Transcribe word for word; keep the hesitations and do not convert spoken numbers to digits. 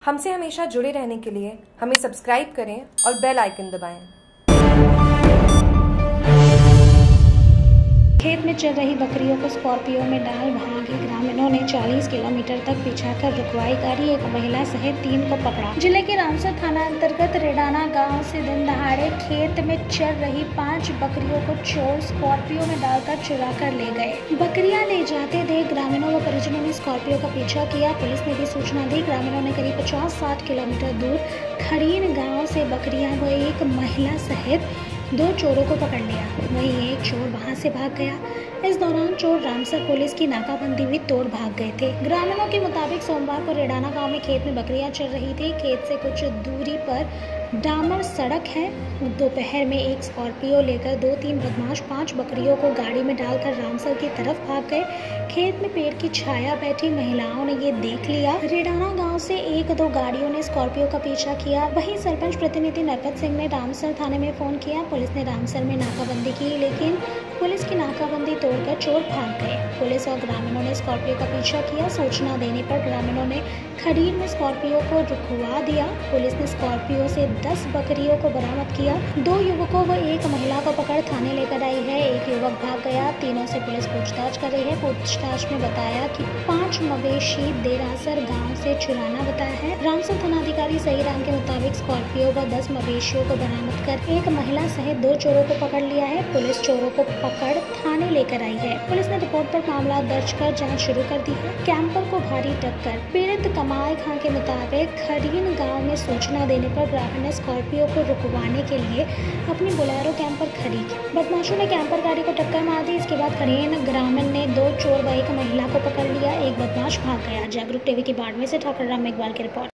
हमसे हमेशा जुड़े रहने के लिए हमें सब्सक्राइब करें और बेल आइकन दबाएं। खेत में चल रही बकरियों को स्कॉर्पियो में डाल भागे ग्रामीणों ने चालीस किलोमीटर तक पीछा कर रुकवाई गाड़ी। एक महिला सहित तीन को पकड़ा। जिले के रामसर थाना अंतर्गत रेडाना गांव से दिन दहाड़े खेत में चल रही पांच बकरियों को चोर स्कॉर्पियो में डालकर चुरा कर ले गए। बकरियां ले जाते देख ग्रामीणों व परिजनों ने स्कॉर्पियो का पीछा किया। पुलिस ने भी सूचना दी। ग्रामीणों ने करीब पचास साठ किलोमीटर दूर खरीन गाँव से बकरियां व एक महिला सहित दो चोरों को पकड़ लिया। वहीं एक चोर वहां से भाग गया। इस दौरान चोर रामसर पुलिस की नाकाबंदी भी तोड़ भाग गए थे। ग्रामीणों के मुताबिक सोमवार को रेडाना गांव में खेत में बकरियां चल रही थी। खेत से कुछ दूरी पर डामर सड़क है। दोपहर में एक स्कॉर्पियो लेकर दो तीन बदमाश पांच बकरियों को गाड़ी में डालकर रामसर की तरफ भाग गए। खेत में पेड़ की छाया बैठी महिलाओं ने ये देख लिया। रेडाना गांव से एक दो गाड़ियों ने स्कॉर्पियो का पीछा किया। वहीं सरपंच प्रतिनिधि नरपत सिंह ने रामसर थाने में फोन किया। पुलिस ने रामसर में नाकाबंदी की, लेकिन पुलिस की नाकाबंदी तोड़कर चोर भाग गए। पुलिस और ग्रामीणों ने स्कॉर्पियो का पीछा किया। सूचना देने पर ग्रामीणों ने खरीन में स्कॉर्पियो को रुकवा दिया। पुलिस ने स्कॉर्पियो से दस बकरियों को बरामद किया। दो युवकों व एक महिला को पकड़ थाने लेकर आई है। एक युवक भाग गया। तीनों से पुलिस पूछताछ कर रही है। पूछताछ में बताया कि पांच मवेशी देरासर गांव से चुराना बताया है। रामसर थानाधिकारी सही राम के मुताबिक स्कॉर्पियो व दस मवेशियों को बरामद कर एक महिला सहित दो चोरों को पकड़ लिया है। पुलिस चोरों को पकड़ थाने लेकर आई है। पुलिस ने रिपोर्ट पर मामला दर्ज कर जाँच शुरू कर दी है। कैंपर को भारी टक्कर। पीड़ित कमाल खां के मुताबिक खरीन गाँव में सूचना देने पर ग्रामीण ने स्कॉर्पियो को रुकवाने के लिए अपनी बोलेरो कैंपर खड़ी की। बदमाशों ने कैंपर गाड़ी को टक्कर मार दी। इसके बाद खरीन ग्रामीण ने दो चोर व एक महिला को पकड़ लिया। एक बदमाश भाग गया। जागरूक टीवी की बाड़मेर से ठाकुर राम मेघवाल की रिपोर्ट।